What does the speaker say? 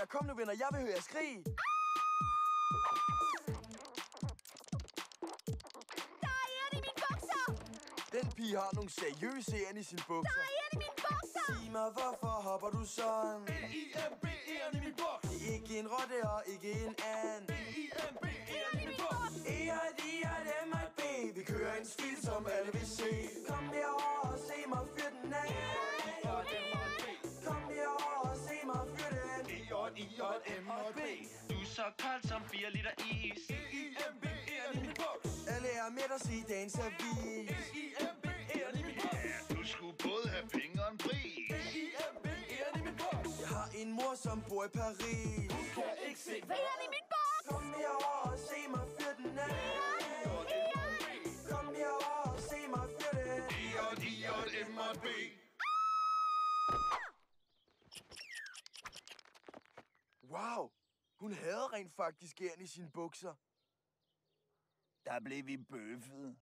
her. Kom nu, venner. Jeg vil høre jer skrige. Der er æren i mine bukser! Den pige har nogle seriøse æren i sine bukser. Der er æren i mine bukser! Sig mig, hvorfor hopper du sådan? E.I.M.B. æren i min boks. Ikke en rotte og ikke en and. E.I.M.B. æren i min boks. E.I.M.B. Vi kører en stil, som alle vil se. Kom herover og se mig fyr den af. Kom herover og se mig fyr den af. E.I.M.B. Du er så kold som 4 liter is. E.I.M.B. æren i min boks. Alle er med os i dagens avis. E.I.M.B. æren i min boks. Ja, du skulle både have penge og en pris. E.I.M.B. æren i min boks. Jeg har en mor, som bor i Paris. Du kan ikke se Æren i min boks! Kom herover og se mig fyr den af. Kom herover og se mig fyr den af. E.I.M.B. Wow, hun havde rent faktisk æren i sine bukser. Der blev vi bøffet.